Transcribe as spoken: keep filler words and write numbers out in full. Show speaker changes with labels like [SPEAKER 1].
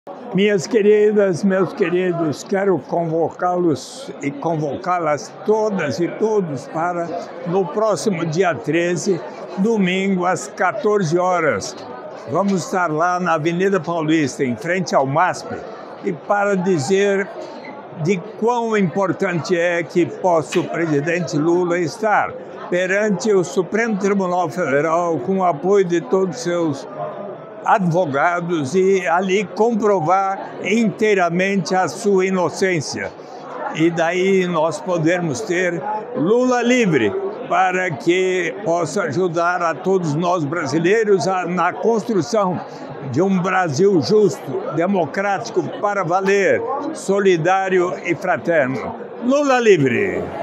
[SPEAKER 1] Minhas queridas, meus queridos, quero convocá-los e convocá-las todas e todos para, no próximo dia treze, domingo, às quatorze horas. Vamos estar lá na Avenida Paulista, em frente ao MASP, e para dizer de quão importante é que possa o presidente Lula estar perante o Supremo Tribunal Federal, com o apoio de todos os seus advogados, e ali comprovar inteiramente a sua inocência. E daí nós podermos ter Lula livre, para que possa ajudar a todos nós brasileiros a, na construção de um Brasil justo, democrático, para valer, solidário e fraterno. Lula livre!